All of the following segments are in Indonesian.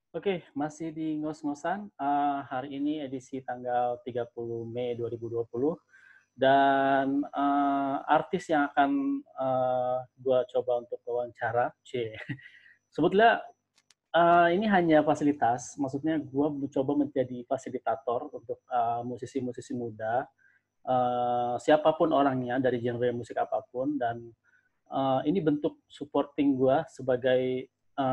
Oke, masih di ngos-ngosan. Hari ini edisi tanggal 30 Mei 2020 dan artis yang akan gua coba untuk wawancara, sebetulnya ini hanya fasilitas, maksudnya gua mencoba menjadi fasilitator untuk musisi-musisi muda, siapapun orangnya dari genre musik apapun dan ini bentuk supporting gua sebagai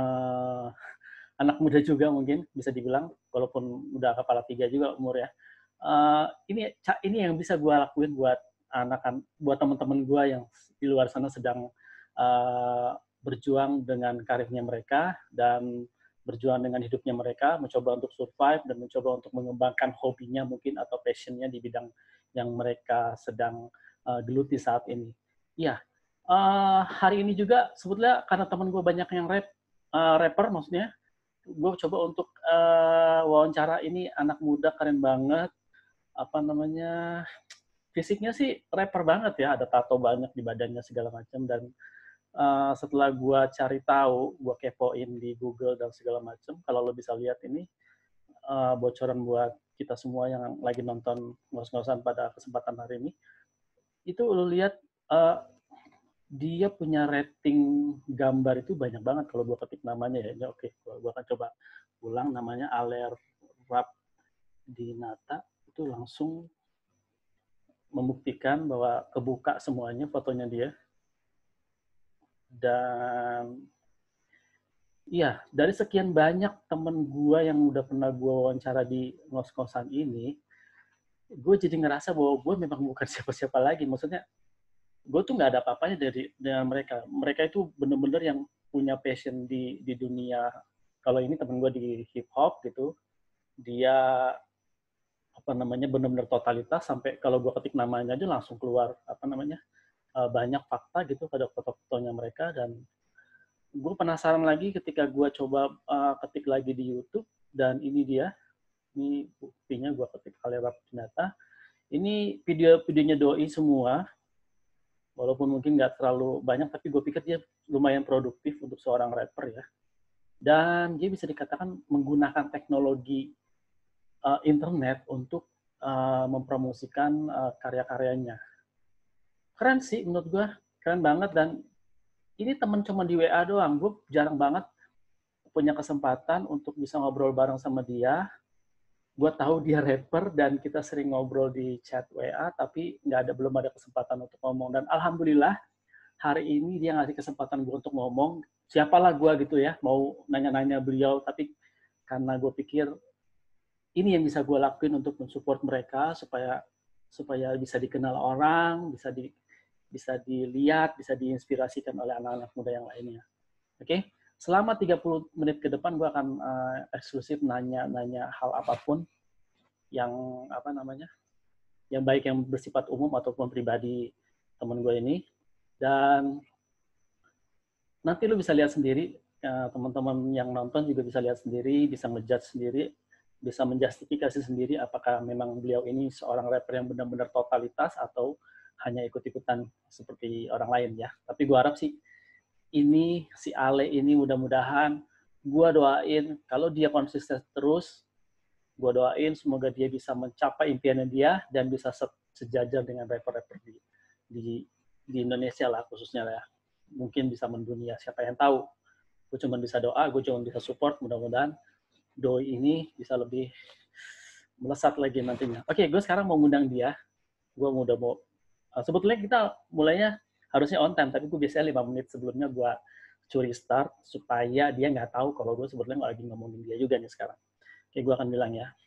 anak muda juga mungkin bisa dibilang, walaupun udah kepala tiga juga umur ya. Ini yang bisa gue lakuin buat buat teman-teman gue yang di luar sana sedang berjuang dengan karirnya mereka dan berjuang dengan hidupnya mereka, mencoba untuk survive dan mencoba untuk mengembangkan hobinya mungkin atau passionnya di bidang yang mereka sedang geluti saat ini. Iya, hari ini juga sebetulnya karena teman gue banyak yang rapper maksudnya, gue coba untuk wawancara ini anak muda keren banget, apa namanya, fisiknya sih rapper banget ya, ada tato banyak di badannya segala macam dan setelah gue cari tahu, gue kepoin di Google dan segala macam, kalau lo bisa lihat ini bocoran buat kita semua yang lagi nonton ngos-ngosan pada kesempatan hari ini, itu lo lihat uh, dia punya rating gambar itu banyak banget kalau gue ketik namanya ya. Oke, gue akan coba ulang namanya Aler Rap Dinata, itu langsung membuktikan bahwa kebuka semuanya fotonya dia. Dan iya, dari sekian banyak temen gue yang udah pernah gue wawancara di ngos-ngosan ini, gue jadi ngerasa bahwa gue memang bukan siapa-siapa lagi. Maksudnya, gue tuh nggak ada apa-apanya dari dengan mereka. Mereka itu bener-bener yang punya passion di dunia. Kalau ini temen gue di hip hop gitu, dia apa namanya benar-benar totalitas sampai kalau gue ketik namanya aja langsung keluar apa namanya banyak fakta gitu pada foto-fotonya mereka dan gue penasaran lagi ketika gue coba ketik lagi di YouTube dan ini dia, ini buktinya gue ketik Alera Pinata, ini video-videonya Doi semua, walaupun mungkin nggak terlalu banyak tapi gue pikir dia lumayan produktif untuk seorang rapper ya, dan dia bisa dikatakan menggunakan teknologi internet untuk mempromosikan karya-karyanya. Keren sih menurut gue, keren banget dan ini temen cuma di WA doang. Gue jarang banget punya kesempatan untuk bisa ngobrol bareng sama dia. Gue tahu dia rapper dan kita sering ngobrol di chat WA, tapi belum ada kesempatan untuk ngomong. Dan alhamdulillah hari ini dia ngasih kesempatan gue untuk ngomong. Siapalah gue gitu ya, mau nanya-nanya beliau, tapi karena gue pikir ini yang bisa gue lakuin untuk mensupport mereka supaya supaya bisa dikenal orang, bisa dilihat, bisa diinspirasikan oleh anak-anak muda yang lainnya. Oke, okay? Selama 30 menit ke depan gue akan eksklusif nanya hal apapun yang apa namanya, yang baik yang bersifat umum ataupun pribadi teman gue ini. Dan nanti lu bisa lihat sendiri, teman-teman yang nonton juga bisa lihat sendiri, bisa ngejudge sendiri, bisa menjustifikasi sendiri apakah memang beliau ini seorang rapper yang benar-benar totalitas atau hanya ikut-ikutan seperti orang lain ya. Tapi gue harap sih ini si Ale ini mudah-mudahan gue doain kalau dia konsisten terus, gue doain semoga dia bisa mencapai impiannya dia dan bisa sejajar dengan rapper-rapper di, di Indonesia lah khususnya ya. Mungkin bisa mendunia, siapa yang tahu. Gue cuma bisa doa, gue cuma bisa support, mudah-mudahan doi ini bisa lebih melesat lagi nantinya. Oke, gue sekarang mau ngundang dia. Gue udah mau, sebetulnya kita mulainya harusnya on time, tapi gue biasanya 5 menit sebelumnya gue curi start supaya dia nggak tahu kalau gue sebetulnya nggak lagi ngomongin dia juga nih sekarang. Oke, gue akan bilang ya.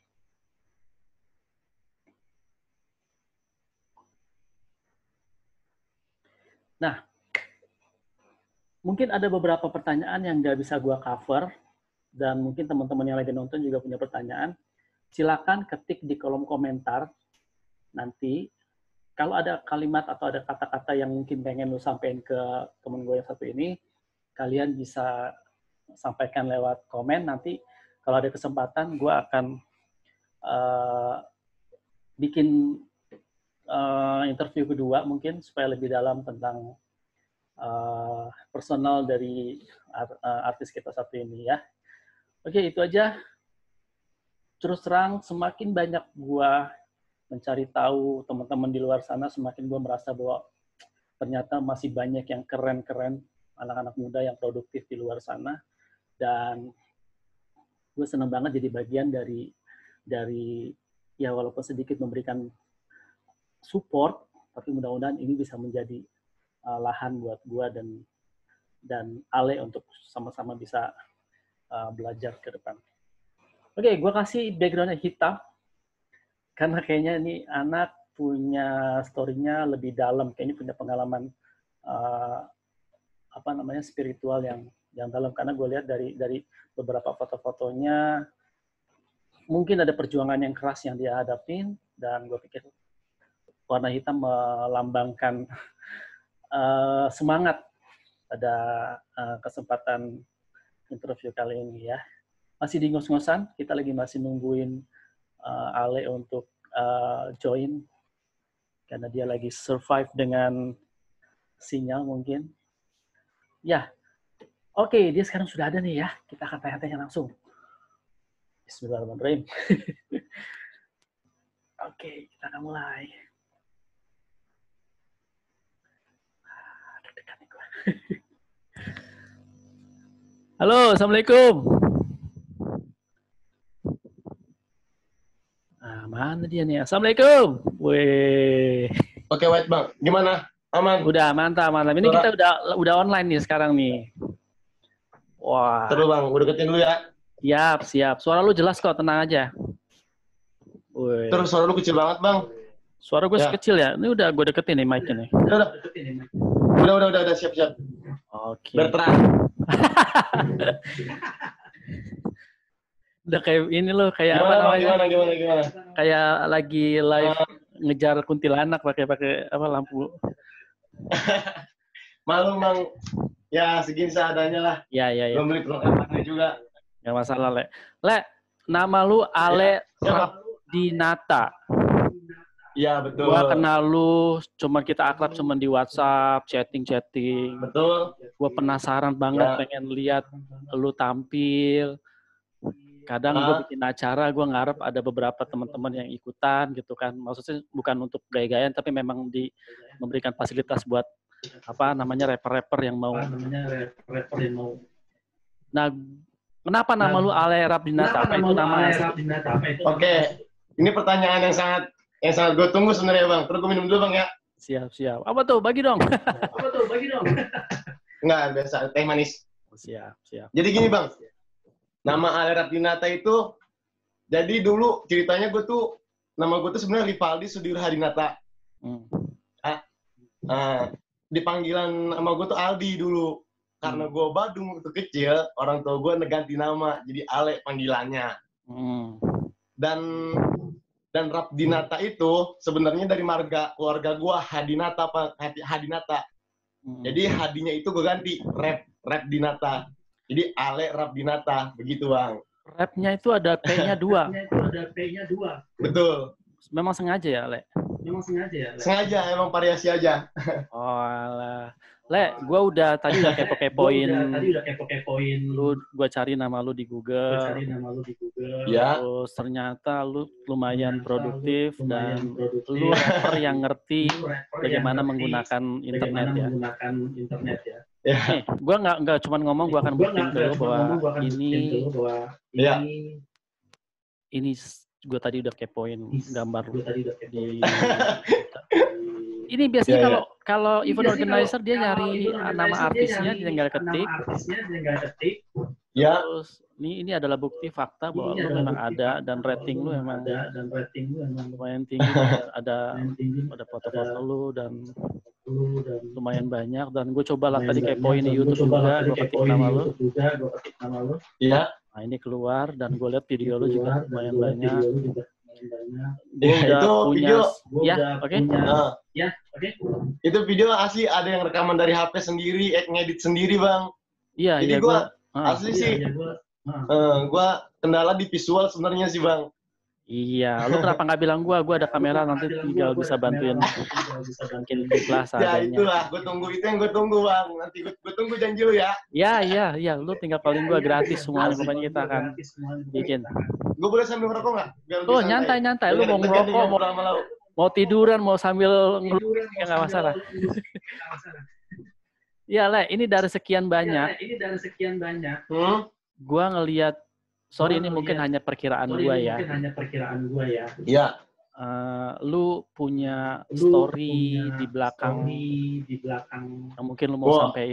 Nah, mungkin ada beberapa pertanyaan yang nggak bisa gue cover, dan mungkin teman-teman yang lagi nonton juga punya pertanyaan. Silakan ketik di kolom komentar nanti. Kalau ada kalimat atau ada kata-kata yang mungkin pengen lu sampaikan ke temen gue yang satu ini, kalian bisa sampaikan lewat komen. Nanti kalau ada kesempatan, gue akan uh, bikin interview kedua mungkin supaya lebih dalam tentang personal dari artis kita satu ini ya. Oke, itu aja. Terus terang, semakin banyak gue mencari tahu teman-teman di luar sana, semakin gue merasa bahwa ternyata masih banyak yang keren-keren, anak-anak muda yang produktif di luar sana. Dan gue senang banget jadi bagian dari ya walaupun sedikit memberikan support, tapi mudah-mudahan ini bisa menjadi lahan buat gue dan Ale untuk sama-sama bisa belajar ke depan. Oke, gue kasih background-nya hitam, karena kayaknya ini anak punya story-nya lebih dalam, kayaknya punya pengalaman spiritual yang dalam, karena gue lihat dari beberapa foto-fotonya mungkin ada perjuangan yang keras yang dia hadapin, dan gue pikir warna hitam melambangkan semangat pada kesempatan interview kali ini ya. Masih di ngos-ngosan, kita lagi masih nungguin Ale untuk join, karena dia lagi survive dengan sinyal mungkin. Ya, oke, dia sekarang sudah ada nih ya. Kita akan tanya-tanya langsung. Bismillahirrahmanirrahim. Oke, kita akan mulai. Halo, Assalamualaikum. Mana dia nih? Assalamualaikum. Weh. Oke, wait bang. Gimana? Aman? Udah, mantap. Ini kita udah online nih sekarang nih. Wah. Terus bang, udah deketin dulu ya. Siap. Suara lu jelas kok, tenang aja. Weh. Terus suara lu kecil banget bang. Suara gue kecil ya? Ini udah gue deketin nih mic-nya nih. Udah, siap. Oke. Berterang. Udah kayak ini loh, kayak gimana, apa namanya? Gimana? Kayak lagi live ngejar kuntilanak pakai apa lampu. Malu bang. Ya segini seadanya lah. Ya. Belum beli perlengkapannya juga. Gak masalah, Le, nama lu Ale Rabdinata. Iya, betul. Gua kenal lu, kita akrab cuman di WhatsApp, chatting. Betul. Gua penasaran banget, pengen lihat lu tampil. Kadang gue bikin acara, gue ngarep ada beberapa teman-teman yang ikutan gitu kan. Maksudnya bukan untuk gaya-gayaan, tapi memang memberikan fasilitas buat rapper-rapper yang mau. Nah, kenapa nama lu Ale Rabdinata? Apa itu nama? Oke, ini pertanyaan yang sangat gue tunggu sebenarnya bang. Terus gue minum dulu bang ya. Siap. Apa tuh? Bagi dong. Enggak, biasa. Teh manis. Siap. Jadi gini bang. Nama Ale Rabdinata itu, jadi dulu ceritanya nama gue tuh sebenarnya Rivaldi Sudirhadinata. Dipanggilan nama gue tuh Aldi dulu. Karena gue Badung waktu kecil, orang tua gue ngeganti nama, jadi Ale panggilannya. Dan Rabdinata itu sebenarnya dari marga keluarga gue Hadinata. Jadi Hadinya itu gue ganti Rabdinata. Jadi Ale Rabdinata, begitu bang. Rapnya itu ada P-nya 2. Betul. Memang sengaja ya, Le? Sengaja, emang variasi aja. Oh, alah. Le, gue tadi udah kepo-kepoin. Lu, gue cari nama lu di Google. Ya. Terus ternyata lu lumayan produktif dan lu rapper yang ngerti bagaimana menggunakan internet ya. Nih, gue nggak cuma ngomong, gue akan buktiin ke lu bahwa ini gue tadi udah kepoin gambar lu di. Ini biasanya kalau event organizer dia nyari nama artisnya, dia nggak ketik. Ya. Terus ini adalah bukti fakta bahwa lu memang ada dan rating lu memang lumayan tinggi. Ada foto-foto lu dan lumayan banyak, dan gue coba lah tadi kepoin di YouTube juga, gue ketik nama lu. Iya. Nah ini keluar dan gue lihat video lu juga lumayan banyak. Itu video asli, ada yang rekaman dari HP sendiri, ngedit sendiri bang. Iya. Jadi gue asli sih, gue kendala di visual sebenarnya sih bang. Iya, lu kenapa nggak bilang gue ada kamera nanti tinggal bisa bantuin bikin klip lah Ya seadanya. itulah, gue tunggu, itu yang gue tunggu bang. Nanti gue tunggu janji lu ya. Iya, lu tinggal calling gue gratis semuanya, pokoknya kita akan bikin. Gue boleh sambil ngerokok nggak? Biar Oh lebih nyantai, lu mau ngerokok, mau tiduran, mau sambil ngerokok, ya nggak masalah. Iya, Le, ini dari sekian banyak. Gue ngelihat, sorry ini mungkin hanya perkiraan gue ya. Iya. Lu punya story di belakang yang mungkin lu mau sampein.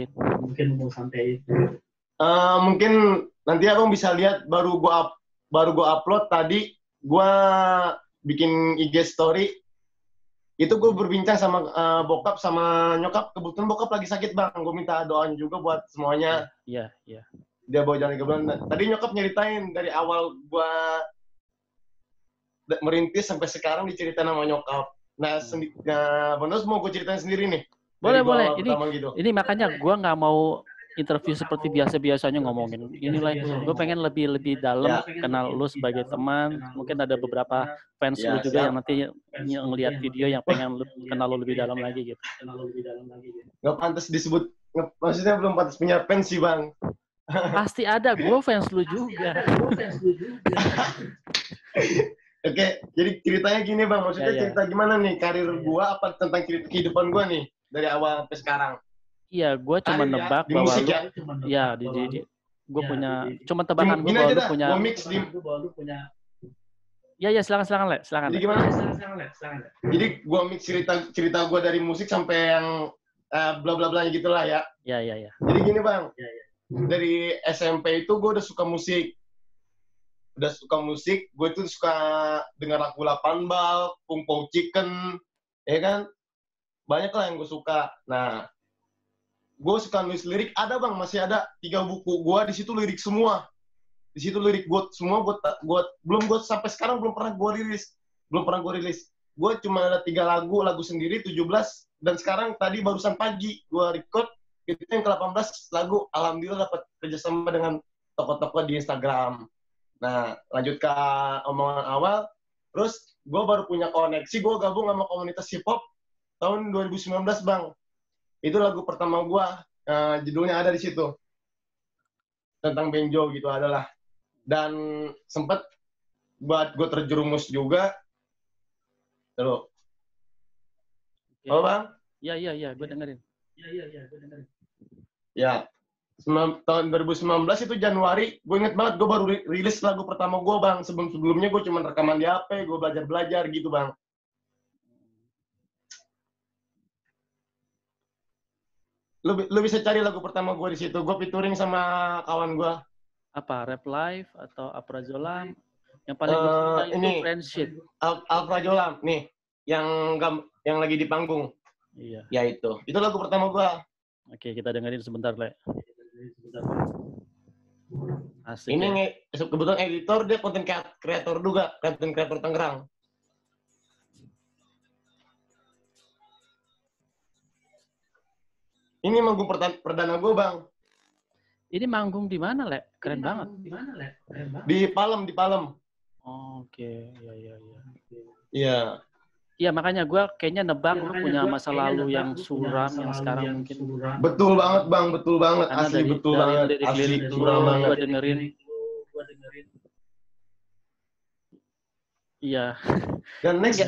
Mungkin nanti abang bisa lihat baru gua upload tadi, gua bikin IG story. Itu gue berbincang sama bokap sama nyokap. Kebetulan bokap lagi sakit bang. Gue minta doanya juga buat semuanya. Iya. Dia bawa jalan 3 bulan. Tadi nyokap nyeritain dari awal gue merintis sampai sekarang diceritain sama nyokap. Nah, Bonus mau gue ceritain sendiri nih. Boleh. Ini makanya gue nggak mau interview seperti biasa-biasanya ngomongin. Inilah, gue pengen lebih dalam kenal lu sebagai teman. Mungkin ada beberapa fans lu juga yang nanti ngelihat video yang pengen lu kenal lu lebih dalam lagi gitu. Nggak pantas disebut, maksudnya belum pantas punya fans sih bang. Pasti ada, gue fans lu juga. Oke, jadi ceritanya gini bang, maksudnya cerita gimana nih karir gue apa tentang kehidupan gue nih dari awal sampai sekarang. Iya, gue cuma nebak bahwa lu, gue punya, cuma tebakan gue bahwa lu punya. Ya, silakan, Le. Jadi gimana? Jadi gue mix cerita gue dari musik sampai yang bla bla bla gitulah ya. Iya. Jadi gini bang, dari SMP itu gue udah suka musik. Gue tuh suka dengar lagu 8 Ball, Kung Pao Chicken, ya kan? Banyak lah yang gue suka. Nah, gue suka nulis lirik, ada bang, masih ada 3 buku gue, di situ lirik semua. Di situ lirik gue semua, gue sampai sekarang belum pernah gue rilis. Gue cuma ada 3 lagu sendiri, 17, dan sekarang tadi barusan pagi gue record, itu yang ke-18 lagu, alhamdulillah dapat kerjasama dengan tokoh-tokoh di Instagram. Nah, lanjut ke omongan awal, terus gue baru punya koneksi, gue gabung sama komunitas hip-hop tahun 2019 bang. Itu lagu pertama gue, judulnya ada di situ. Tentang Benjo gitu adalah. Dan sempat buat gue terjerumus juga. Terus. Halo bang? Iya, gue dengerin. Ya, tahun 2019 itu Januari, gue inget banget gue baru rilis lagu pertama gue bang. Sebelumnya gue cuma rekaman di HP, gue belajar gitu bang. Lu bisa cari lagu pertama gue di situ. Gue featuring sama kawan gue. Apa? Rap Live atau Aprazolam? Yang paling gue suka itu Friendship. Aprazolam nih, yang lagi di panggung. Iya. Ya itu lagu pertama gue. Oke, kita dengerin sebentar, Le. Asik. Ini kebetulan editor, dia konten kreator juga, konten kreator Tangerang. Ini manggung perdana gue bang. Ini manggung di mana, Le? Keren banget. Di Palem. Oh, oke. Iya. Iya, makanya gue kayaknya nebak lu punya masa lalu yang suram yang sekarang mungkin. Betul banget bang, betul banget. Karena asli betul banget. Lirik-lirik suram banget. Gue dengerin. Iya. Dan next.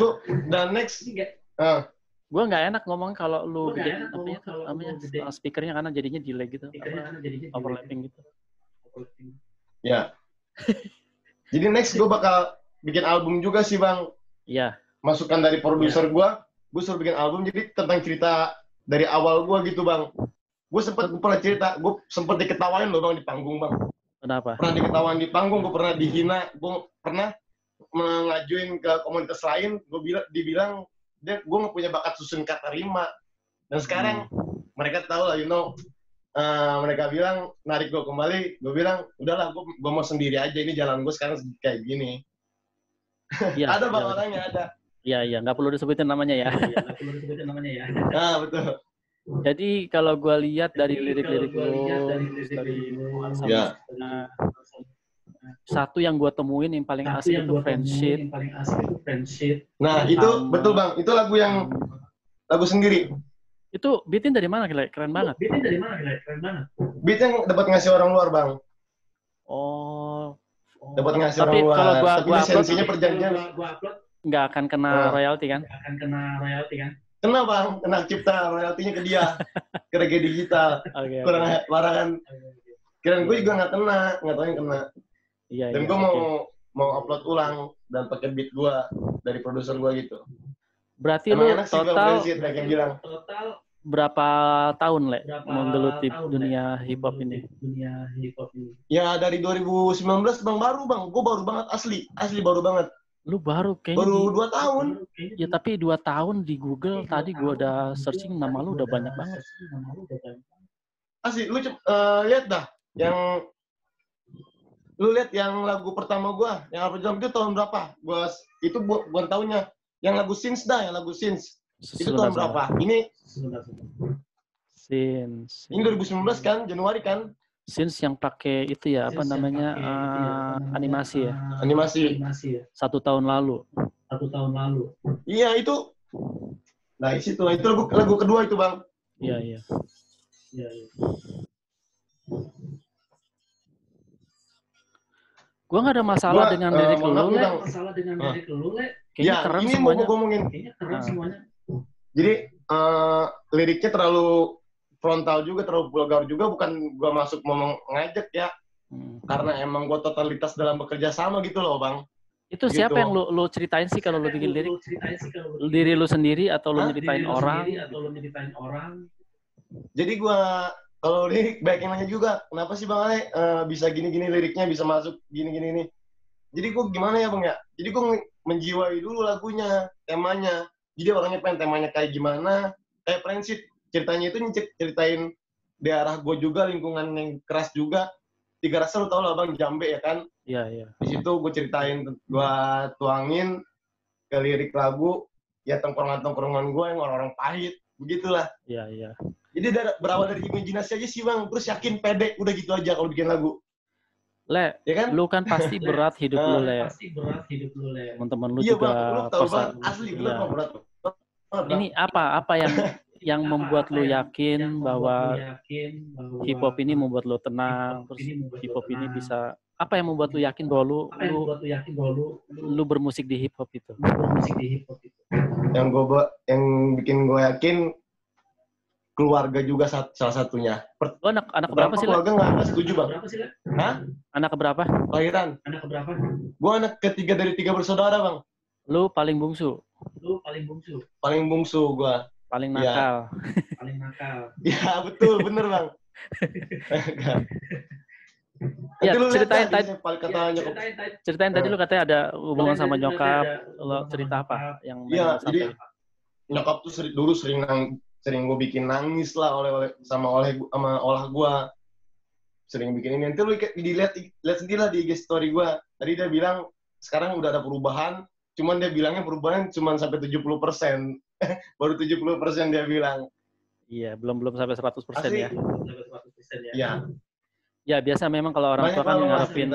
Gue nggak enak ngomong kalau lu gede, namanya speakernya karena jadinya delay gitu, overlapping gitu. Ya. Jadi next gue bakal bikin album juga sih bang. Iya. Masukan dari produser gue suruh bikin album jadi tentang cerita dari awal gue gitu bang. Gue pernah cerita, gue sempet diketawain loh bang di panggung bang. Kenapa? Pernah diketawain di panggung, gue pernah dihina, gue pernah mengajuin ke komunitas lain, dibilang gue nggak punya bakat susun kata rima. Dan sekarang mereka tahu lah, mereka bilang narik gue kembali, gue bilang udahlah gue mau sendiri aja, ini jalan gue sekarang kayak gini. Ya, ada bang orangnya ada. Iya, nggak perlu disebutin namanya ya. Nah betul. Jadi kalau gue lihat dari lirik-lirik lo, dari Satu yang gue temuin yang paling asik itu Friendship. Nah, itu betul Bang. Itu lagu yang lagu sendiri. Itu beatnya dari mana, Gile? Keren banget. Beatnya dapat ngasih orang luar, Bang. Oh. Dapat ngasih Tapi orang luar. kalau Tapi lisensinya perjanjian nggak akan kena royalti kan? Kena Bang, kena cipta royaltinya ke dia. Ke Reggae Digital. Kurang parah kan. Kirain gue juga nggak tahu yang kena. Iya, dan gue mau upload ulang dan pakai beat gue dari produser gue gitu. Berarti lu total berapa tahun, Le, menggeluti dunia hip hop ini? Ya dari 2019 Bang, gue baru banget asli baru banget. Lu baru kayaknya baru 2 tahun. Ya tapi 2 tahun di Google tadi gue udah searching nama lu udah banyak banget. Asli, lu lihat dah yang lu lihat yang lagu pertama gue, yang apa jam itu tahun berapa? Itu bukan tahunnya. Yang lagu Sins dah, yang lagu Sins. Itu tahun berapa? Ini Sins. Ini 2019 kan, Januari kan? Sins yang pakai itu ya, apa namanya, animasi ya? Animasi. 1 tahun lalu. Iya, itu. Nah, itu lagu kedua itu, Bang. Iya. Gua nggak ada masalah dengan lirik lu, Le. Kayaknya keren ini semuanya. Mau ngomongin. Jadi, liriknya terlalu frontal juga, terlalu vulgar juga, bukan gua masuk ngomong ngajak ya. Karena emang gua totalitas dalam bekerja sama gitu loh, Bang. Itu siapa yang lu ceritain sih kalau lu bikin lirik? Diri lu sendiri atau lu nyeritain orang? Jadi gua kalau lirik banyak yang nanya juga, kenapa sih Bang Ale bisa gini-gini liriknya, bisa masuk gini-gini nih. Jadi gue gimana ya Bang ya? Jadi gue menjiwai dulu lagunya, temanya. Jadi orangnya pengen temanya kayak gimana, kayak Friendship. Ceritanya itu ceritain daerah gue juga, lingkungan yang keras juga. Tiga Rasa lu tau lah Bang, Jambe ya kan? Iya. Di situ gue ceritain, gue tuangin ke lirik lagu, ya tongkrongan-tongkrongan gue yang orang-orang pahit, begitulah. Iya. Jadi berawal dari imajinasi aja sih Bang, terus yakin pede, udah gitu aja kalau bikin lagu. Le, ya kan? Lu kan pasti berat hidup lu, Le. Teman-teman lu iya, juga Bang, lu tahu Bang, asli bener Bang, berat. Ini apa yang membuat lu yakin bahwa hip hop ini membuat lu tenang, terus hip hop ini bisa, apa yang membuat lu yakin bahwa lu bermusik di hip hop itu? Yang bikin gue yakin keluarga juga salah satunya. Lu anak berapa sih, Le? Keluarga nggak setuju Bang. Hah? Anak berapa? Lahiran. Gue anak ketiga dari 3 bersaudara Bang. Lu paling bungsu? Paling bungsu gue. Paling nakal? Iya betul, bener Bang. Ya, ceritain tadi lu katanya ada hubungan sama nyokap, lo cerita apa yang iya, jadi nyokap tuh dulu sering gue bikin nangis lah sama olah gue, sering bikin ini. Nanti lu lihat sendiri lah di IG story gue. Tadi dia bilang sekarang udah ada perubahan, cuman dia bilangnya perubahan cuman sampai 70%. Baru 70% dia bilang. Iya, belum sampai 100% ya. Iya. Ya biasa memang kalau orang tua kan ngarepin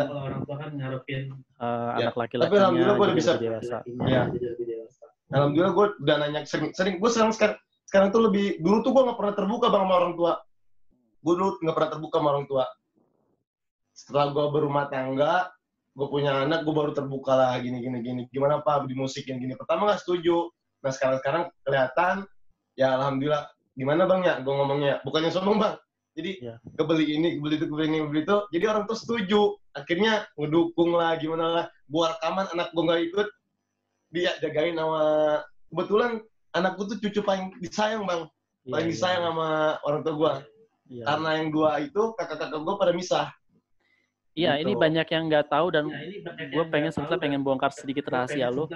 anak laki-lakinya jadi lebih dewasa. Iya. Alhamdulillah gue udah nanya sering gue sekarang tuh lebih, dulu tuh gue nggak pernah terbuka Bang sama orang tua. Gue dulu nggak pernah terbuka sama orang tua. Setelah gue berumah tangga, gue punya anak, gue baru terbuka lah gini. Gimana Pak di musik gini. Pertama nggak setuju. Nah sekarang kelihatan, ya alhamdulillah. Gimana Bang ya? Gue ngomongnya bukannya sombong Bang. Jadi kebeli ini, kebeli itu. Jadi orang tuh setuju. Akhirnya ngedukung lah, gimana lah. Gue rekaman, anak gue nggak ikut. Dia jagain sama, kebetulan anak gue tuh cucu paling disayang Bang. Paling disayang sama orang tua gue. Karena yang 2 itu, kakak-kakak gue pada misah. Iya, gitu. Ini banyak yang nggak tahu dan gue pengen bongkar sedikit rahasia lu.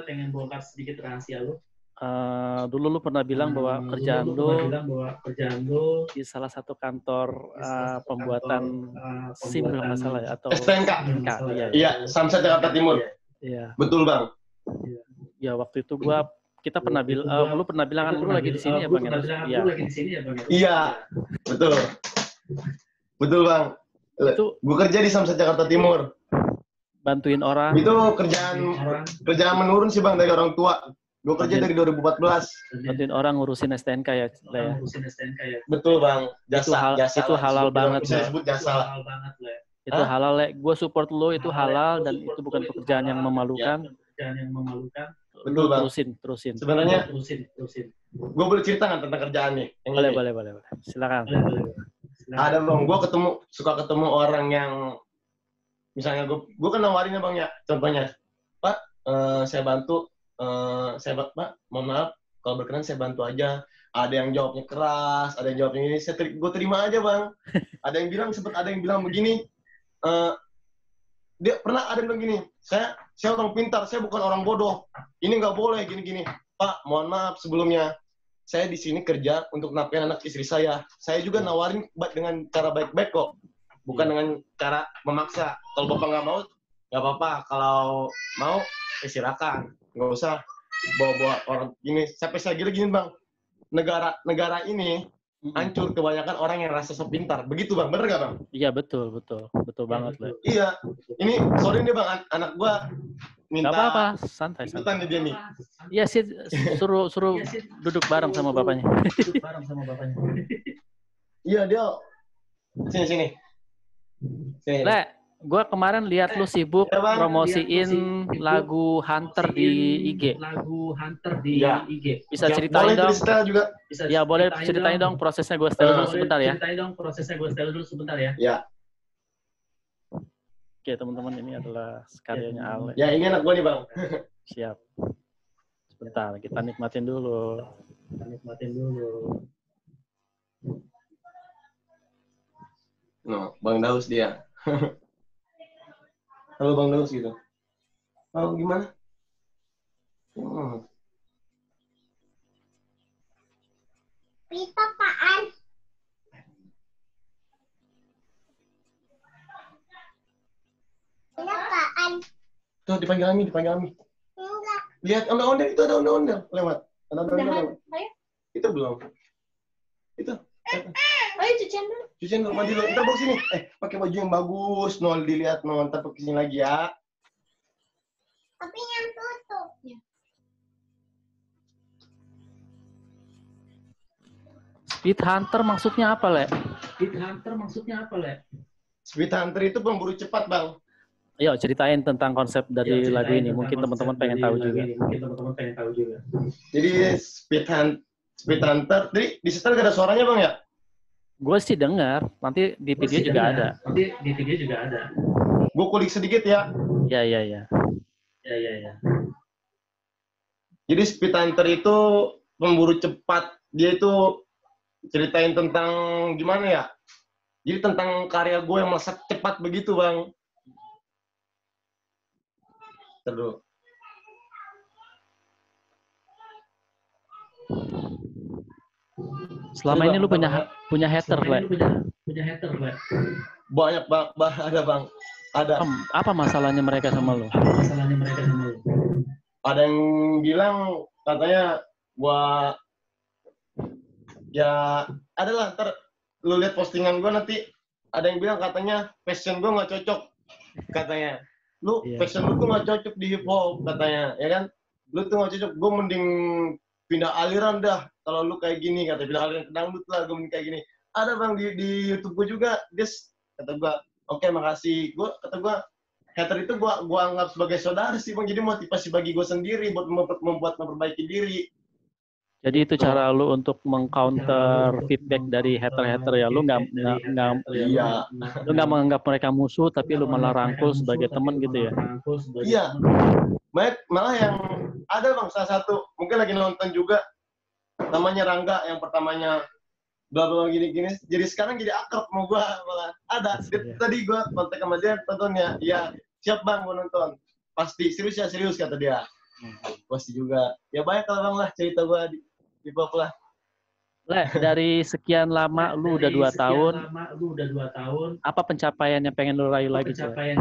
Dulu lu pernah bilang bahwa kerjaan lu di salah satu kantor pembuatan SIM kalau nggak salah ya, atau STNK. Iya, Samsat Jakarta Timur. Iya. Betul Bang. Ya waktu itu kita pernah lu pernah bilang kan lu lagi di sini ya Bang. Iya, betul Bang. Gue kerja di Samsat Jakarta Timur. Bantuin orang. Itu kerjaan menurun sih Bang dari orang tua. Gue kerja dari 2014. Bantuin orang ngurusin STNK ya, Le, ya. Betul Bang. Jasa. Itu halal banget, bisa Le. disebut jasa. Itu halal, Le. Gue support lo, itu halal dan itu bukan pekerjaan yang memalukan. Betul Bang. Terusin. Sebenarnya gue boleh cerita nggak tentang kerjaan nih? Boleh. Silakan. Ada Bang, gue suka ketemu orang yang misalnya gue kan nawarin ya Bang ya, contohnya, Pak, saya bantu, Pak, mohon maaf, kalau berkenan saya bantu aja. Ada yang jawabnya keras, ada yang jawabnya ini, gue terima aja Bang. Ada yang bilang begini, dia pernah ada yang bilang gini, saya orang pintar, saya bukan orang bodoh, ini nggak boleh gini-gini. Pak, mohon maaf sebelumnya, saya di sini kerja untuk nafkahin anak istri saya. Saya juga nawarin dengan cara baik-baik kok. Bukan dengan cara memaksa. Kalau Bapak nggak mau, nggak apa-apa. Kalau mau, silakan. Nggak usah bawa-bawa orang gini. Sampai saya gini Bang. Negara ini hancur kebanyakan orang yang rasa sepintar. Begitu Bang, bener nggak Bang? Iya betul banget Le. Iya. Ini sorry nih Bang, anak gua minta. Gak apa-apa, santai. Dia nih. Iya sih, suruh duduk bareng sama bapaknya. Iya dia. Sini. Le, gue kemarin lihat lu sibuk promosiin lagu Hunter di IG. Bisa ceritain dong? Ya boleh ceritain dong prosesnya, gue setel dulu sebentar ya. Ya. Oke teman-teman, ini adalah karyanya Ale. Ya ini anak gue nih Bang. Siap. Sebentar, kita nikmatin dulu. No, Bang Daus dia. Halo Bang Daus gitu. Halo gimana? Pita apaan? Apaan? Tuh dipanggil Ami. Enggak. Lihat ondel-ondel itu, ada ondel-ondel lewat. Ada ondel-ondel lewat. Itu belum. Itu. Ayo cucian dulu. Mandi dulu. Ntar bawa sini. Pakai baju yang bagus. Nol dilihat. Ntar pakai sini lagi ya. Tapi yang tutup. Speed Hunter maksudnya apa, Le? Speed Hunter itu pemburu cepat, Bang. Ayo ceritain tentang konsep dari lagu ini. Mungkin teman-teman pengen tahu juga. Jadi Speed Hunter, di setel gak ada suaranya Bang ya? Gue sih dengar, nanti di video juga ada. Gue kulik sedikit ya. Iya. Jadi Speed Hunter itu pemburu cepat. Dia itu ceritain tentang gimana ya? Jadi tentang karya gue yang melesat cepat begitu Bang. Terus. Selama ini lu punya hater, Le? Banyak Bang, ada Bang. Ada. Apa masalahnya mereka sama lu? Ada yang bilang katanya gua ya adalah ntar lu lihat postingan gua nanti ada yang bilang katanya fashion gua nggak cocok katanya. Fashion lu tuh nggak cocok di hip hop katanya, ya kan? Lu tuh nggak cocok, gue mending pindah aliran dah. Kalau lu kayak gini, kata pindah aliran ke dangdut lah, gue mending kayak gini. Ada Bang di YouTube gue juga, kata gue, oke, makasih. Kata gue, hater itu gue anggap sebagai saudara sih Bang, jadi motivasi bagi gue sendiri buat memperbaiki diri. Jadi itu cara lu untuk meng-counter feedback dari hater-hater ya. Lu nggak menganggap mereka musuh, tapi lu malah rangkul sebagai teman gitu ya. Iya. Malah yang ada Bang salah satu, mungkin lagi nonton juga, namanya Rangga, yang pertamanya bla bla gini-gini, jadi sekarang jadi akrab sama gua malah. Ada. Tadi gua kontak sama dia nontonnya. Iya, siap Bang gua nonton. Pasti serius kata dia. Pasti juga. Ya banyak kalau Bang lah cerita gua di bawah lah. Le, dari sekian lama lu udah 2 tahun. Apa pencapaian yang pengen lu raih lagi?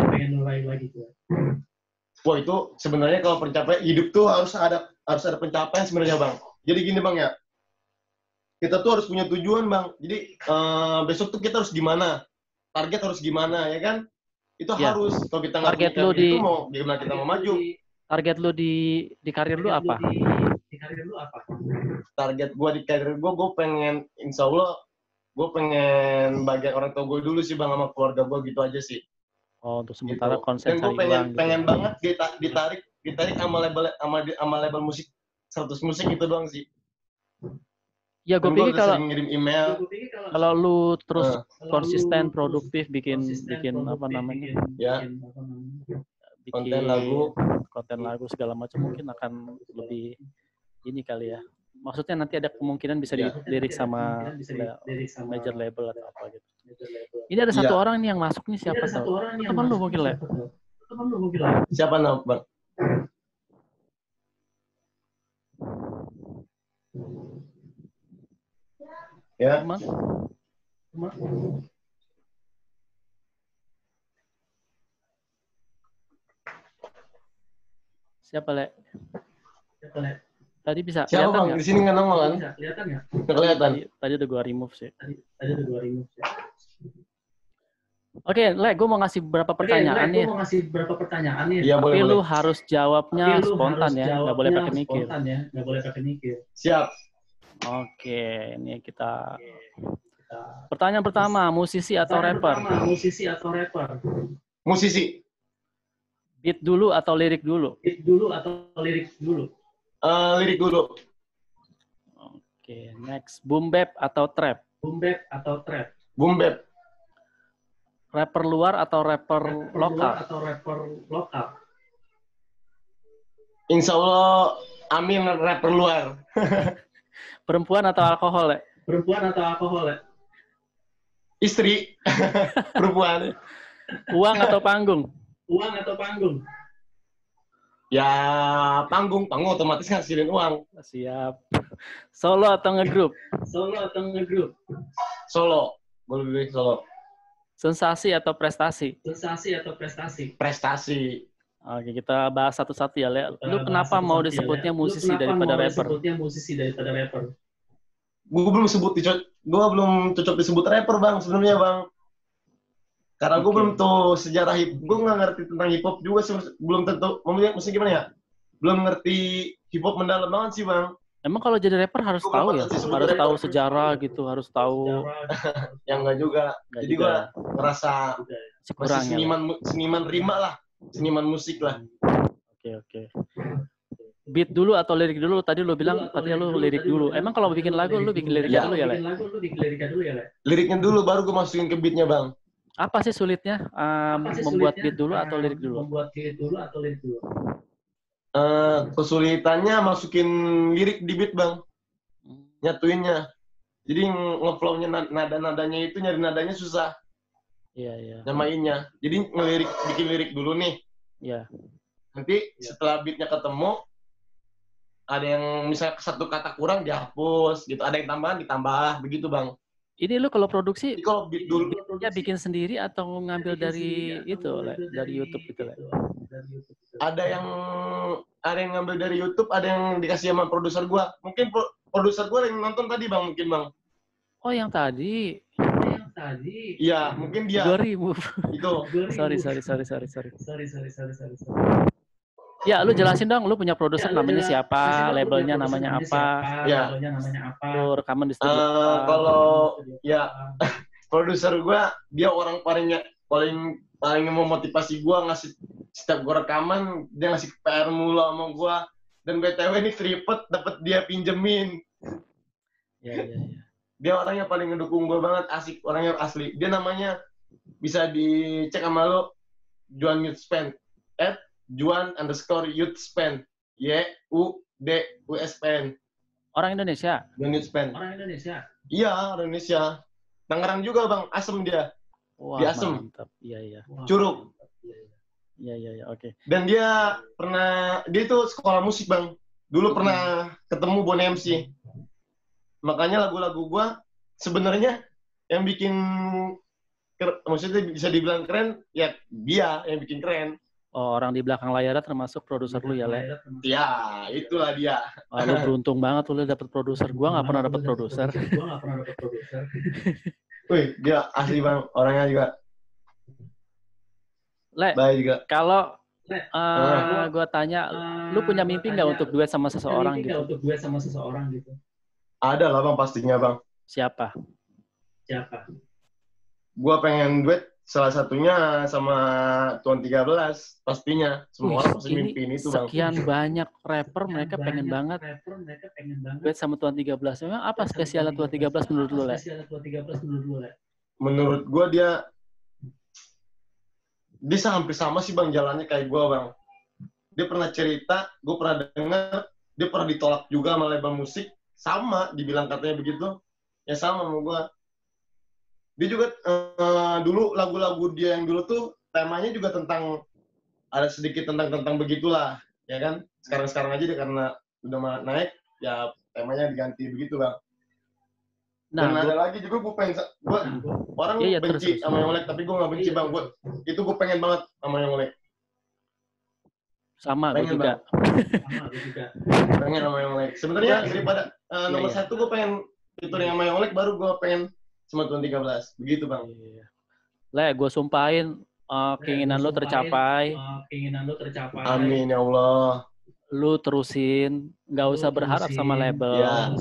Wah itu sebenarnya kalau pencapaian hidup tuh harus ada pencapaian sebenarnya Bang. Jadi gini Bang ya. Kita tuh harus punya tujuan Bang. Jadi besok tuh kita harus gimana? Target harus gimana ya kan? itu harus. Kalau kita nggak Target punya lu itu mau gimana kita mau maju? Target lu di karir lu apa? Target gue di karir gue pengen, insya Allah, gue pengen bagian orang tua gue dulu sih bang, sama keluarga gue gitu aja sih. Oh, untuk sementara gitu. konsen Dan gue cari uang gitu. pengen banget ditarik sama label musik 100 musik itu doang sih. Ya gue pikir kalau ngirim email. Kalau lu terus konsisten produktif bikin apa namanya? Ya. Bikin konten lagu segala macam mungkin akan lebih ini kali ya. Maksudnya nanti ada kemungkinan bisa dilirik sama major label atau apa gitu. Ini ada satu orang nih yang masuk nih, siapa tahu? Teman lu mungkin lah. Siapa nama bang? Ya. Teman. Siapa, Le? Tadi bisa siapa kelihatan bang? Di sini nggak nongol kan? Kelihatan nggak? Kelihatan. Tadi udah gua remove sih. Oke, Le, gue mau ngasih beberapa pertanyaan nih. Iya, Tapi boleh. lu harus jawabnya spontan ya, nggak boleh pakai mikir. Siap. Oke, ini kita. Pertanyaan pertama, musisi atau rapper? Musisi. Beat dulu atau lirik dulu? Lirik dulu. Oke, next. Boom bap atau trap? Boom bap. Rapper luar atau rapper lokal? Insya Allah, amin rapper luar. Perempuan atau alkohol, Le? Istri. Perempuan. Uang atau panggung? Ya, panggung otomatis ngasilin uang. Siap. Solo atau ngegroup? Solo. Boleh pilih solo. Sensasi atau prestasi? Prestasi. Oke, kita bahas satu-satu ya, Le. Lu kenapa mau disebutnya musisi daripada rapper? Gue belum cocok disebut rapper bang sebenarnya bang. Karena gue belum tahu sejarah gue nggak ngerti tentang hip hop juga sih, belum tentu. Maksudnya gimana ya? Belum ngerti hip hop mendalam banget sih bang. Emang kalau jadi rapper harus tahu ya? Harus tahu sejarah gitu, harus tahu. Yang enggak juga. Jadi gue ngerasa kurang masih seniman rima lah, seniman musik lah. Oke. Beat dulu atau lirik dulu? Tadi lu bilang tadi lu lirik dulu. Emang kalau bikin lagu lu bikin liriknya dulu ya, Le? Liriknya dulu baru gue masukin ke beatnya bang. Apa sih sulitnya membuat beat dulu atau lirik dulu? Kesulitannya masukin lirik di beat bang, nyatuinnya. Jadi ngeflow-nya nada-nadanya itu nyari nadanya susah. Iya. Nyamainnya. Jadi bikin lirik dulu nih. Iya. Nanti setelah beatnya ketemu, ada yang misalnya satu kata kurang dihapus gitu, ada yang tambahan ditambah begitu bang. Ini lu kalau produksi, kalau beat dulu ya bikin sendiri atau ngambil dari itu, dari YouTube gitu, Le? Ada yang ngambil dari YouTube, ada yang dikasih sama produser gua. Mungkin produser gua yang nonton tadi bang, mungkin bang. Oh yang tadi. Iya, mungkin dia. 2000. Itu. Sorry. Ya, lu jelasin dong, lu punya produser namanya siapa, labelnya namanya apa, lu rekaman di studio. Kalau ya produser gue dia orang paling memotivasi gue, ngasih setiap gue rekaman dia ngasih PR mulu sama gue, dan BTW ini tripod dapat dia pinjemin. Iya. Dia orangnya paling ngedukung gue banget, asik, orangnya asli. Dia namanya bisa dicek sama lo, Juan Youthspan @Juan_Youthspan YUDUSPN. Orang Indonesia? Juan Youthspan. Iya, orang Indonesia. Tangerang juga bang, Asem dia. Wah, di Asem. Mantap. Iya. Curug. Iya, oke. Dan dia itu sekolah musik bang. Dulu pernah ketemu Bon MC. Makanya lagu-lagu gua sebenarnya yang bikin maksudnya bisa dibilang keren, ya dia yang bikin keren. Oh, orang di belakang layarnya termasuk produser lu ya, Le? Ya, itulah dia. Oh, lu beruntung banget lu dapet produser. Gua nggak pernah dapet produser. Wih, dia asli bang, orangnya juga. Le, Baik juga. kalau gue tanya, lu punya mimpi nggak untuk duet sama seseorang gitu? Ada lah bang, pastinya bang. Siapa? Gue pengen duet salah satunya sama Tuan 13, pastinya. Semua orang pasti mimpiin itu bang. Sekian banyak rapper, mereka pengen banget duet sama Tuan 13. Memang apa spesialnya Tuan 13 menurut lu, Le? Menurut gue dia hampir sama sih bang jalannya kayak gue bang. Dia pernah cerita, gue pernah dengar, dia pernah ditolak juga sama label musik, sama dibilang katanya begitu, ya sama sama gue. Dia juga dulu lagu-lagu dia yang dulu tuh temanya juga tentang, ada sedikit tentang begitulah, ya kan. Sekarang aja dia karena udah naik, ya temanya diganti begitu bang. Dan ada lagi juga gue pengen, orang benci sama Yonglek, tapi gue nggak benci bang. Itu gue pengen banget sama Yonglek. Sama gue juga. Pengen sama Yonglek. Sebenarnya daripada nomor satu gue pengen featuring sama Yonglek, baru gue pengen sama Tuan 13. Begitu bang. Le, gue sumpahin keinginan lo tercapai. Amin ya Allah. Lu terusin, nggak usah berharap sama label.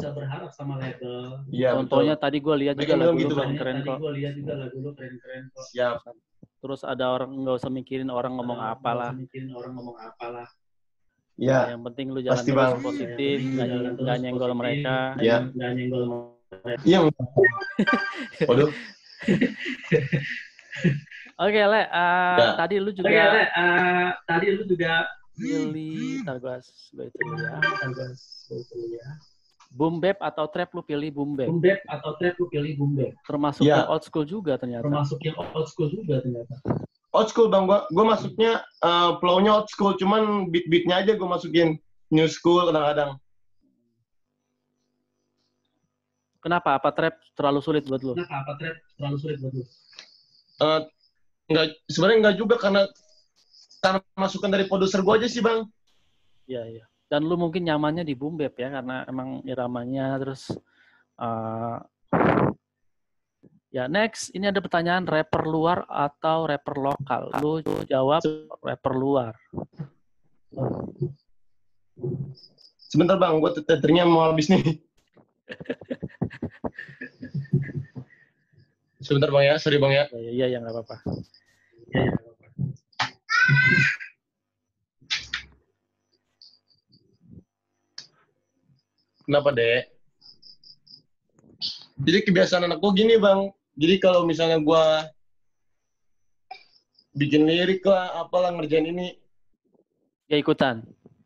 Ya, contohnya betul. Tadi gue lihat juga lagu gitu, lu keren-keren kok. Siap. Terus ada orang, nggak usah mikirin orang ngomong apalah. Ya. Yang penting lu jalan terus positif, nggak nyenggol mereka. Ya. Iya. Waduh. Oke, Le. Tadi lu juga pilih, gue itu ya. Boom bap atau trap lu pilih boom bap. Termasuk yang old school juga ternyata. Old school bang, gue masuknya flow-nya old school, cuman beat-beatnya aja gue masukin new school kadang-kadang. Kenapa? Apa trap terlalu sulit buat lu? Sebenarnya enggak juga, karena masukan dari produser gue aja sih bang. Iya. Dan lu mungkin nyamannya di boom bap ya, karena emang iramanya. Terus ya next, ini ada pertanyaan, rapper luar atau rapper lokal? Lu jawab rapper luar. Sebentar bang, gue tethernya mau habis nih. Sebentar bang ya, sorry bang ya. Iya, nggak apa-apa. Kenapa, Dek? Jadi kebiasaan anak gue gini, Bang. Jadi kalau misalnya gue bikin lirik lah, apalah, ngerjain ini. Ya ikutan.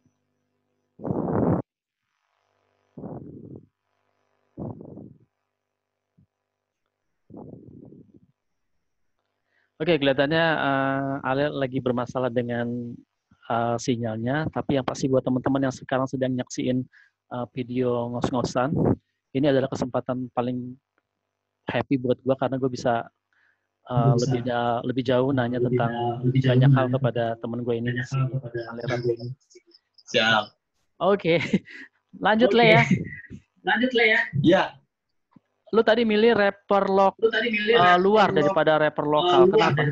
Oke, kelihatannya Ale lagi bermasalah dengan sinyalnya. Tapi yang pasti buat teman-teman yang sekarang sedang nyaksiin video ngos-ngosan, ini adalah kesempatan paling happy buat gue karena gue bisa lebih jauh nanya tentang banyak hal kepada teman gue ini. Siap. Oke. Lanjut Le ya. Ya. Lu tadi milih rapper luar daripada rapper lokal. Kenapa?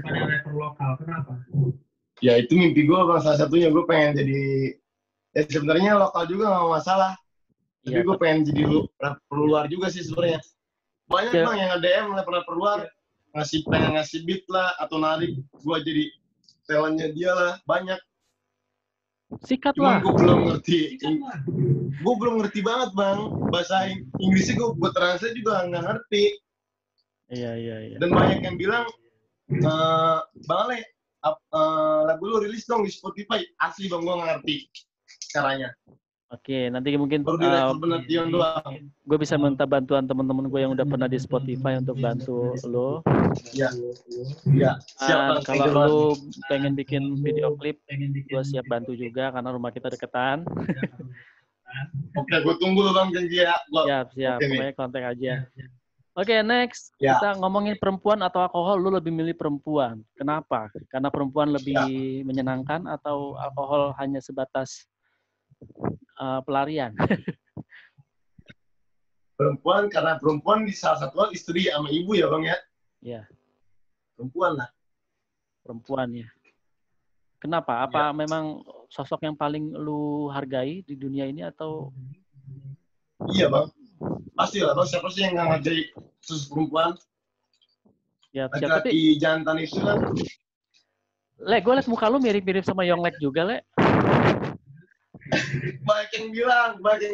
Ya itu mimpi gue bang, salah satunya. Gue pengen jadi, ya sebenarnya lokal juga nggak masalah. Tapi gue pengen jadi rapper luar juga sih sebenarnya. Banyak bang yang nge-DM rapper luar, pengen ngasih beat lah, atau narik gue jadi talentnya dia lah, banyak. Sikat Cuman lah. Gue belum ngerti banget bang, bahasa Inggrisnya gue translate juga nggak ngerti. Iya. Dan banyak yang bilang, Bang Ale, lagu lu rilis dong di Spotify. Asli bang, gue nggak ngerti caranya. Oke, nanti mungkin gue bisa minta bantuan teman-teman gue yang udah pernah di Spotify untuk bantu lo. Iya. Siap. Kalau lo pengen bikin video klip, gue siap bantu juga karena rumah kita deketan. Oke, gue tunggu lo bang janji ya. Siap. Pokoknya kontak aja. Oke, next. Kita ngomongin perempuan atau alkohol. Lu lebih milih perempuan. Kenapa? Karena perempuan lebih menyenangkan atau alkohol hanya sebatas pelarian? Perempuan, karena perempuan di salah satu istri sama ibu ya bang ya? Iya. Perempuan lah. Perempuan ya. Kenapa? Apa memang sosok yang paling lu hargai di dunia ini atau? Iya bang, pasti lah bang. Siapa sih yang nggak menghargai khusus perempuan? Ya, laki-laki jantan itu kan. Le, gue liat muka lu mirip-mirip sama Yonglek juga, Le. Banyak yang bilang,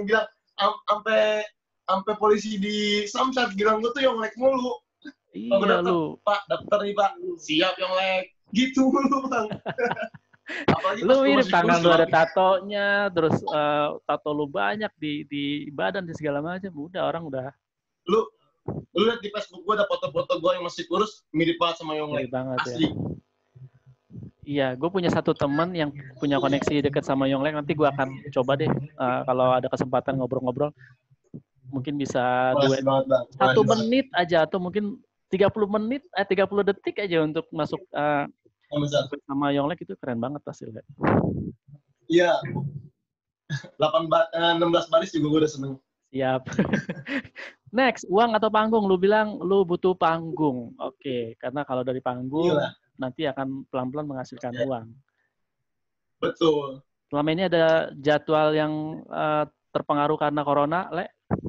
sampai polisi di Samsat bilang gue tuh Yonglek mulu. Iya lu. Pak, daftar nih Pak, siap Yonglek. Gitu mulu bang. Apalagi lu mirip, tangan lu ada tatonya, terus tato lu banyak di badan, di segala macam. Udah orang udah. Lu lihat di Facebook gue ada foto-foto gue yang masih kurus, mirip banget sama Yonglek. Mirip banget, asli. Ya. Iya, gue punya satu teman yang punya koneksi dekat sama Yonglek. Nanti gue akan coba deh kalau ada kesempatan ngobrol-ngobrol. Mungkin bisa 1 menit aja atau mungkin 30 detik aja untuk masuk sama Yonglek, itu keren banget hasilnya. Iya. 16 baris juga gue udah seneng. Siap. Next, uang atau panggung? Lu bilang lu butuh panggung. Oke, karena kalau dari panggung nanti akan pelan-pelan menghasilkan uang. Betul. Selama ini ada jadwal yang terpengaruh karena corona, Le?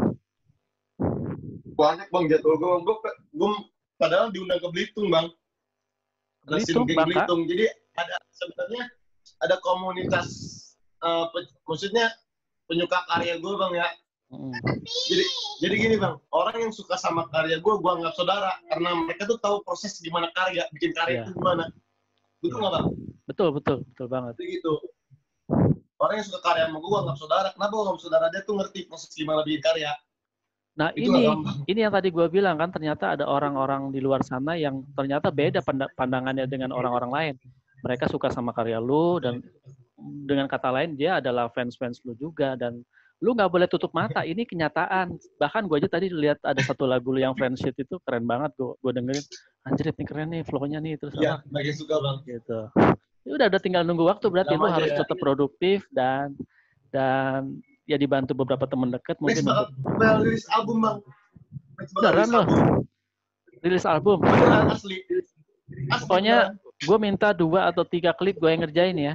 Banyak bang jadwal gue padahal diundang ke Belitung bang. Belitung. Jadi sebenarnya ada komunitas maksudnya penyuka karya gue bang ya. Jadi gini bang, orang yang suka sama karya gue anggap saudara karena mereka tuh tahu proses gimana bikin karya itu gimana. Betul nggak bang? Betul banget. Jadi gitu. Orang yang suka karya sama gue anggap saudara. Kenapa gue anggap saudara? Dia tuh ngerti proses gimana bikin karya. Nah ini yang tadi gue bilang kan, ternyata ada orang-orang di luar sana yang ternyata beda pandangannya dengan orang-orang lain. Mereka suka sama karya lu, dan dengan kata lain dia adalah fans lu juga, dan lu nggak boleh tutup mata. Ini kenyataan. Bahkan gue aja tadi lihat ada satu lagu lu yang Friendship itu keren banget, gue dengerin. Anjir, ini keren nih flow-nya nih, terus iya, makin suka bang. Gitu. Ya udah tinggal nunggu waktu, berarti lu harus tetap produktif dan ya dibantu beberapa teman dekat mungkin. Rilis album bang. Beneran loh. Rilis album. Beneran asli. Pokoknya gue minta 2 atau 3 klip gue yang ngerjain ya.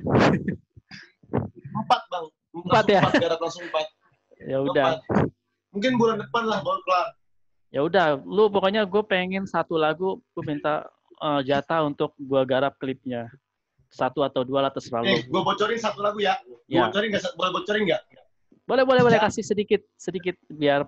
4 bang. 4 ya. 4 langsung 4. Ya udah. Mungkin bulan depan lah baru kelar. Ya udah, lu pokoknya gue pengen 1 lagu, gue minta jatah untuk gue garap klipnya. 1 atau 2 lah, terserah lu. Gue bocorin 1 lagu ya. Boleh bocorin nggak? Boleh kasih sedikit biar.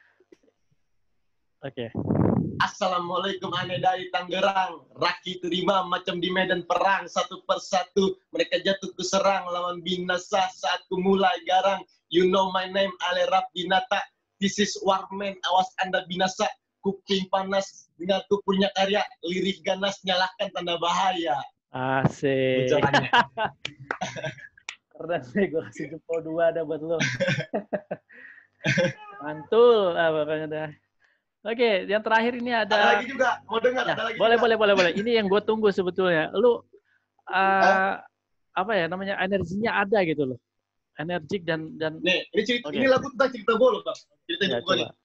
Oke. Assalamualaikum, aneh dari Tangerang. Raki terima macam di medan perang. Satu persatu mereka jatuh ku serang. Lawan binasa saat ku mulai garang. You know my name, Ale Rap Dinata. This is Warman, awas anda binasa. Kuping panas dengan ku punya karya. Lirik ganas nyalakan tanda bahaya. Asik. Keren deh, gue kasih jempol 2 dah buat lo. Mantul lah pokoknya dah. Oke, yang terakhir ini ada lagi juga, mau dengar? Ya, boleh. Ini yang gue tunggu sebetulnya. Lu apa ya namanya, energinya ada gitu loh. Energik dan nih, ini lagu tentang cerita gue loh, Bang. Cerita hidup gue nih.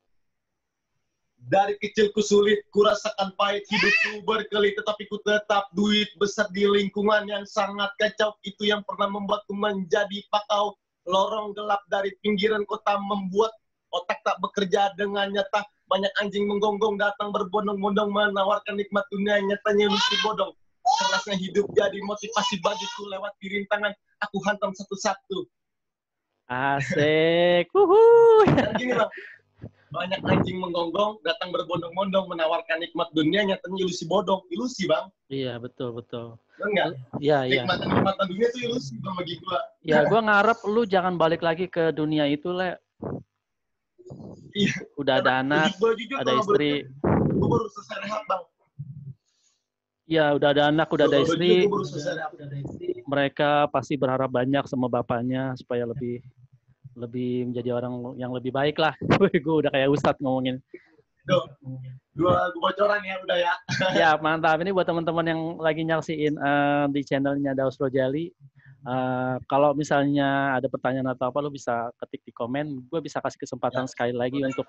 Dari kecilku sulit, ku rasakan pahit, hidupku berkelit, tetapi ku tetap duit besar di lingkungan yang sangat kacau. Itu yang pernah membuatku menjadi pakau. Lorong gelap dari pinggiran kota membuat otak tak bekerja dengan nyata. Banyak anjing menggonggong datang berbondong-bondong menawarkan nikmat dunia, nyatanya mesti bodong. Kerasnya hidup jadi motivasi bagiku, lewat rintangan aku hantam satu-satu. Asik. Dan gini bang, banyak anjing menggonggong datang berbondong-bondong menawarkan nikmat dunia, nyatanya ilusi bodong. Ilusi bang. Iya, betul. Enggak? Iya. Nikmatan dunia itu ilusi bang bagi gua. Ya, gua ngarep lu jangan balik lagi ke dunia itu, Le. Iya. Udah ada anak, ada istri. Gue baru selesai rehat bang. Iya, udah ada anak, udah ada istri. Mereka pasti berharap banyak sama bapaknya supaya lebih menjadi orang yang lebih baik lah. Gue udah kayak Ustadz ngomongin. Dua bocoran ya udah ya. Ya mantap. Ini buat teman-teman yang lagi nyaksiin di channelnya Daus Rojali. Kalau misalnya ada pertanyaan atau apa, lo bisa ketik di komen. Gue bisa kasih kesempatan sekali lagi untuk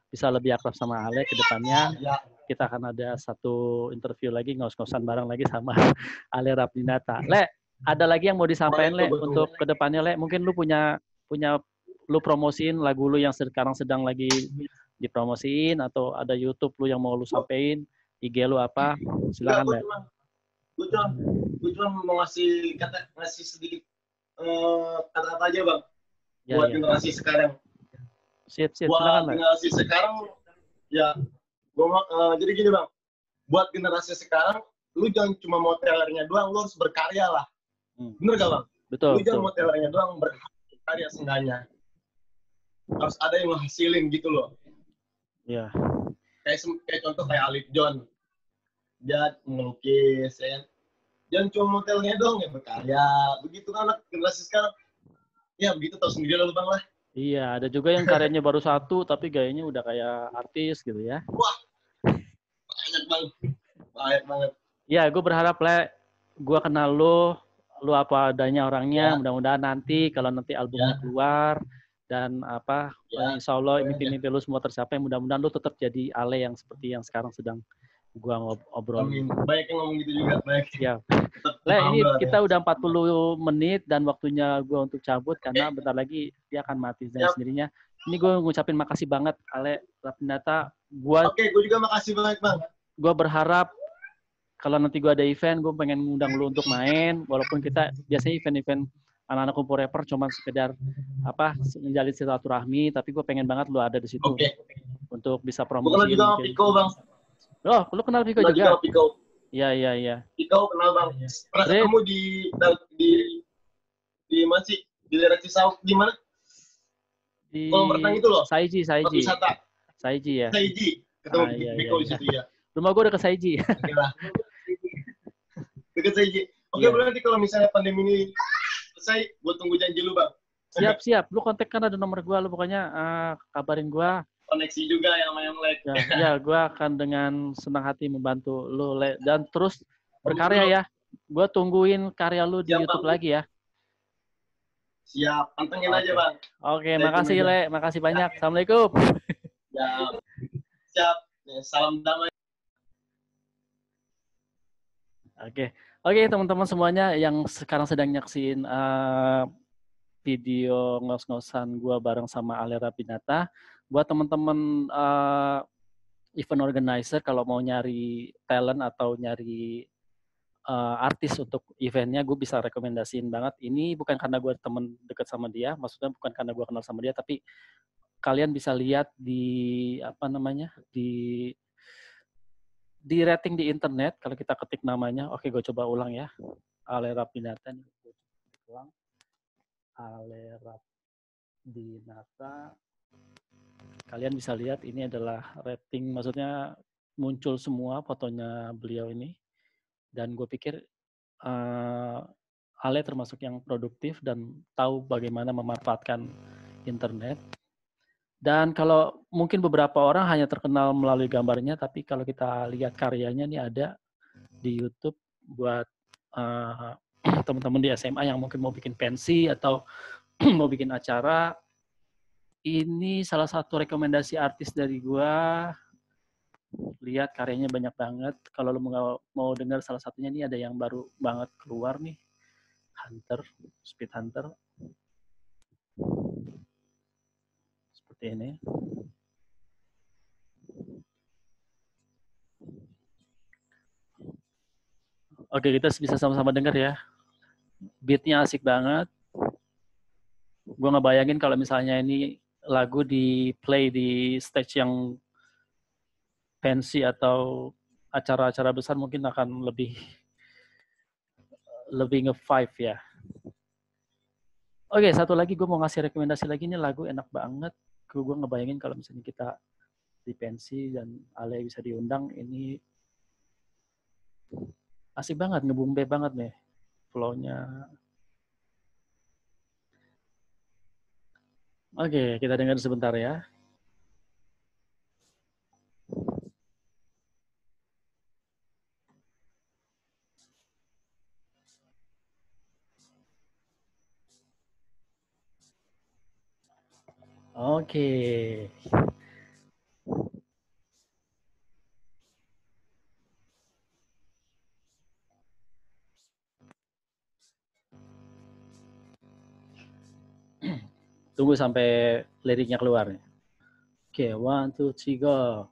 bisa lebih akrab sama Ale ke depannya. Ya. Kita akan ada satu interview lagi, ngos-ngosan bareng lagi sama Ale Rapinata. Le, ada lagi yang mau disampaikan, Le, untuk ke depannya, Le? Mungkin lu punya lu promosiin lagu lu yang sekarang sedang lagi dipromosiin, atau ada YouTube lu yang mau lu sampein, IG lu apa? Silakan, Le. Gue cuma mau ngasih sedikit kata-kata aja, Bang. Buat generasi sekarang. Sip, buat silakan, generasi sekarang, ya, jadi gini, Bang. Buat generasi sekarang, lu jangan cuma mau trailernya doang, lu harus berkarya lah. Bener gak, Bang? Betul. Lu jangan mau trailernya doang, berkarya seenggaknya. Harus ada yang ngehasilin gitu loh. Iya. Kayak contoh kayak Alif John. Dia melukis, ya. Jangan cuma modelnya doang ya berkarya. Begitu kan anak generasi sekarang. Ya begitu, tau sendiri lah, Bang lah. Iya, ada juga yang karyanya baru satu tapi gayanya udah kayak artis gitu ya. Wah, banyak banget. Ya, gue berharap, Le, gue kenal lu apa adanya orangnya. Mudah-mudahan nanti kalau nanti albumnya keluar dan insya Allah mimpi-mimpi lu semua tercapai. Mudah-mudahan lu tetap jadi Ale yang seperti yang sekarang sedang gue ngobrolin. Banyak yang ngomong gitu juga. Ya. Le, ini kita udah 40 menit dan waktunya gue untuk cabut karena bentar lagi dia akan mati dengan sendirinya. Ini gue ngucapin makasih banget, Ale Rapinata. Oke, gue juga makasih banget, Bang. Gue berharap kalau nanti gue ada event, gue pengen ngundang lu untuk main. Walaupun kita biasanya event-event anak-anak kumpul rapper cuma sekedar menjalin silaturahmi, tapi gue pengen banget lu ada di situ untuk bisa promosi. Gue kenal juga sama Piko, Bang. Oh, lu kenal Piko juga? Kenal Piko. Iya. Piko kenal, Bang. Pernah ketemu di mana sih? Di daerah Cisauk, di mana? Di kolam renang itu loh. Saiji. Wisata. Saiji ya. Saiji. Ketemu Piko di situ ya. Rumah gue udah ke Saiji. Deket Saiji. Oke, berarti kalau misalnya pandemi ini selesai, gue tunggu janji lu, Bang. Siap. Lu kontak kan ada nomor gue, lu pokoknya kabarin gue. Koneksi juga yang like. Ya, gue akan dengan senang hati membantu lu, Le. Dan terus berkarya ya. Gue tungguin karya lu di YouTube lagi ya. Siap, pantengin aja, Bang. Oke, makasih, Le. Makasih banyak. Assalamualaikum. Siap. Salam damai. Oke, teman-teman semuanya yang sekarang sedang nyaksiin video ngos-ngosan gue bareng sama Ale Rapinata. Buat teman-teman event organizer kalau mau nyari talent atau nyari artis untuk eventnya, gue bisa rekomendasiin banget. Ini bukan karena gue temen deket sama dia, maksudnya bukan karena gue kenal sama dia, tapi kalian bisa lihat di di rating di internet. Kalau kita ketik namanya, oke, gue coba ulang ya, Ale Rapinata nih, ulang, Ale Rapinata. Kalian bisa lihat ini adalah rating, maksudnya muncul semua fotonya beliau ini. Dan gue pikir Ale termasuk yang produktif dan tahu bagaimana memanfaatkan internet. Dan kalau mungkin beberapa orang hanya terkenal melalui gambarnya, tapi kalau kita lihat karyanya nih ada di YouTube buat teman-teman di SMA yang mungkin mau bikin pensi atau mau bikin acara. Ini salah satu rekomendasi artis dari gua. Lihat karyanya banyak banget. Kalau lu mau dengar salah satunya nih ada yang baru banget keluar nih. Speed Hunter. Seperti ini. Oke, kita bisa sama-sama dengar ya. Beatnya asik banget. Gue ngebayangin kalau misalnya ini lagu di play di stage yang fancy atau acara-acara besar mungkin akan lebih nge-vibe ya. Oke, satu lagi gue mau ngasih rekomendasi lagi, ini lagu enak banget. Gue ngebayangin kalau misalnya kita di pensi dan Ale bisa diundang, ini asik banget, ngebumbe banget nih flow-nya. Oke, kita dengar sebentar ya. Oke. Tunggu sampai liriknya keluar nih. Oke, 1, 2, 3, go.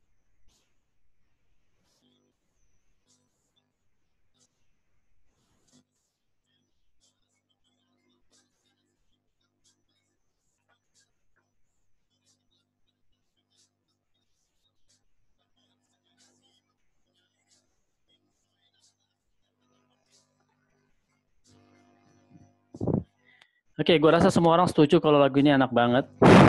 Oke, gue rasa semua orang setuju kalau lagu ini enak banget.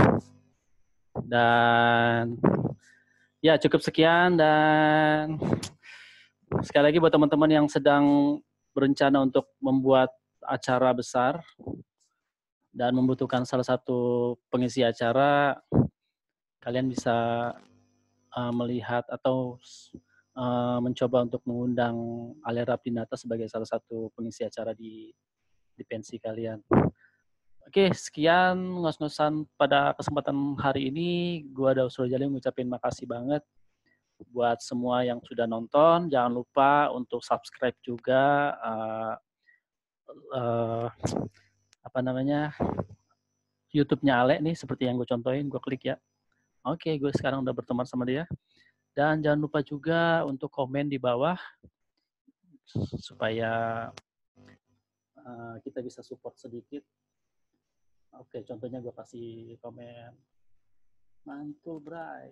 Dan ya cukup sekian, dan sekali lagi buat teman-teman yang sedang berencana untuk membuat acara besar dan membutuhkan salah satu pengisi acara, kalian bisa melihat atau mencoba untuk mengundang Ale Rapinata sebagai salah satu pengisi acara di pensi kalian. Oke, sekian ngos-ngosan pada kesempatan hari ini. Gua Daus Rojali ngucapin makasih banget buat semua yang sudah nonton. Jangan lupa untuk subscribe juga YouTube-nya Ale nih, seperti yang gue contohin, gue klik ya. Oke, gue sekarang udah berteman sama dia. Dan jangan lupa juga untuk komen di bawah supaya kita bisa support sedikit. Oke, contohnya gue kasih komen mantul, Bray.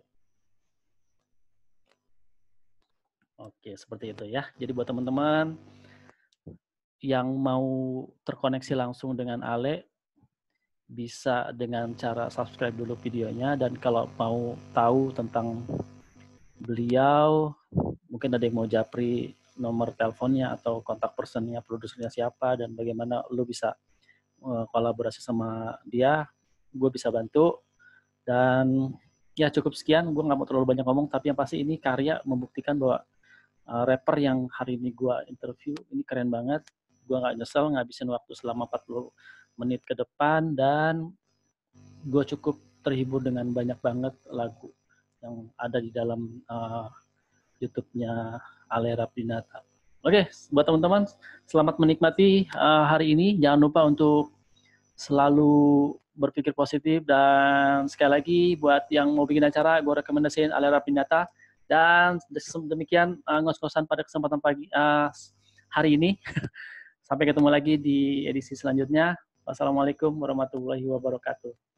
Oke, seperti itu ya. Jadi buat teman-teman yang mau terkoneksi langsung dengan Ale, bisa dengan cara subscribe dulu videonya. Dan kalau mau tahu tentang beliau, mungkin ada yang mau japri nomor teleponnya atau kontak personnya, produsernya siapa, dan bagaimana lu bisa kolaborasi sama dia, gue bisa bantu. Dan ya cukup sekian, gue nggak mau terlalu banyak ngomong, tapi yang pasti ini karya membuktikan bahwa rapper yang hari ini gue interview ini keren banget. Gue nggak nyesel ngabisin waktu selama 40 menit ke depan, dan gue cukup terhibur dengan banyak banget lagu yang ada di dalam YouTube-nya Ale Rapinata. Oke, buat teman-teman, selamat menikmati hari ini. Jangan lupa untuk selalu berpikir positif, dan sekali lagi buat yang mau bikin acara, gue rekomendasiin Ale Rapinata. Dan demikian ngos-ngosan pada kesempatan pagi hari ini. Sampai ketemu lagi di edisi selanjutnya. Wassalamualaikum warahmatullahi wabarakatuh.